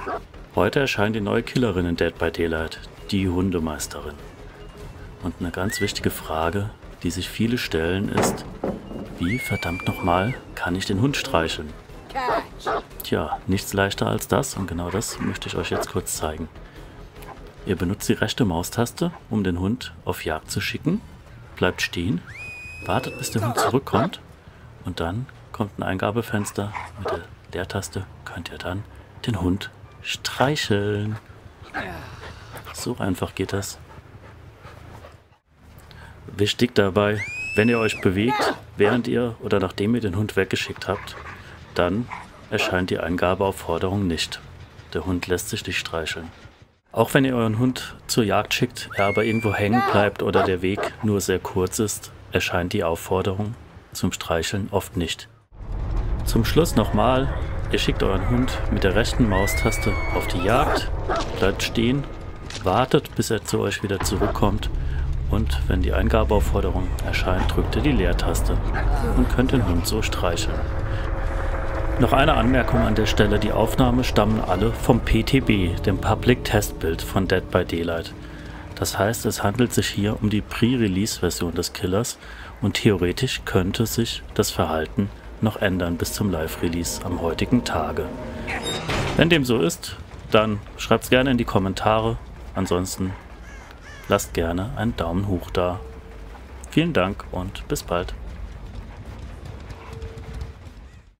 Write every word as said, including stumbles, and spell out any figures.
Heute erscheint die neue Killerin in Dead by Daylight, die Hundemeisterin. Und eine ganz wichtige Frage, die sich viele stellen, ist: Wie verdammt nochmal kann ich den Hund streicheln? Tja, nichts leichter als das, und genau das möchte ich euch jetzt kurz zeigen. Ihr benutzt die rechte Maustaste, um den Hund auf Jagd zu schicken, bleibt stehen, wartet, bis der Hund zurückkommt, und dann kommt ein Eingabefenster. Mit der Leertaste könnt ihr dann den Hund streicheln. So einfach geht das. Wichtig dabei: Wenn ihr euch bewegt, während ihr oder nachdem ihr den Hund weggeschickt habt, dann erscheint die Eingabeaufforderung nicht. Der Hund lässt sich nicht streicheln. Auch wenn ihr euren Hund zur Jagd schickt, er aber irgendwo hängen bleibt oder der Weg nur sehr kurz ist, erscheint die Aufforderung zum Streicheln oft nicht. Zum Schluss nochmal: Ihr schickt euren Hund mit der rechten Maustaste auf die Jagd, bleibt stehen, wartet, bis er zu euch wieder zurückkommt, und wenn die Eingabeaufforderung erscheint, drückt ihr die Leertaste und könnt den Hund so streicheln. Noch eine Anmerkung an der Stelle: Die Aufnahmen stammen alle vom P T B, dem Public Test Build von Dead by Daylight. Das heißt, es handelt sich hier um die Pre-Release-Version des Killers, und theoretisch könnte sich das Verhalten noch ändern bis zum Live-Release am heutigen Tage. Wenn dem so ist, dann schreibt es gerne in die Kommentare. Ansonsten lasst gerne einen Daumen hoch da. Vielen Dank und bis bald.